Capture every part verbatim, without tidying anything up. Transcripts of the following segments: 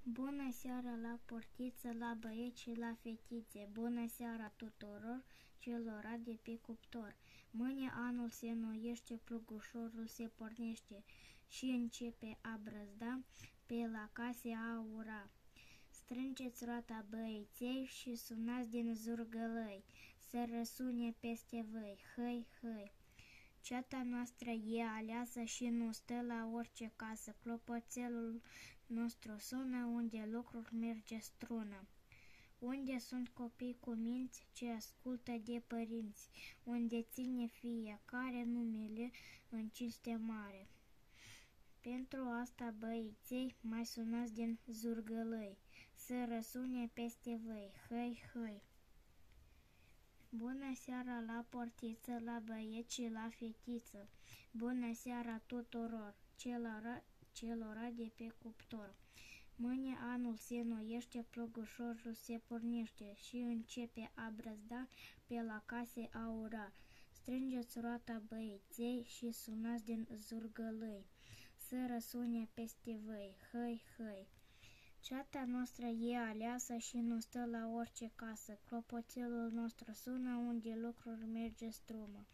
Bună seara la portiță, la băieți și la fetițe, bună seara tuturor celor de pe cuptor. Mâine anul se înnoiește, plugușorul se pornește și începe a brăzda, pe la case a ura. Strângeți roata băieței și sunați din zurgălăi, să răsune peste voi, hăi, hăi. Ceata noastră e aleasă și nu stă la orice casă, clopoțelul nostru sună unde lucrul merge strună. Unde sunt copii cu minți ce ascultă de părinți, unde ține fiecare numele în cinste mare. Pentru asta, băieței, mai sunați din zurgălăi, să răsune peste voi, hăi, hăi. Bună seara la portiță, la băieți și la fetiță, bună seara tuturor celor, celor de pe cuptor. Mâine anul se înnoiește, plugușorul se pornește și începe a brăzda, pe la case a ura. Strângeți roata băieței și sunați din zurgălăi, să răsune peste voi, hăi, hăi. Ceata noastră e aleasă și nu stă la orice casă, clopoțelul nostru sună unde lucrul merge strumă.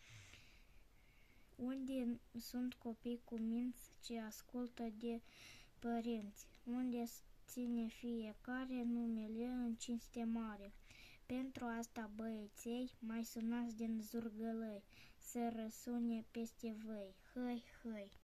Unde sunt copii cu minți ce ascultă de părinți, unde ține fiecare numele în cinste mare. Pentru asta, băieței, mai sunați din zurgălăi, să răsune peste voi, hăi, hăi.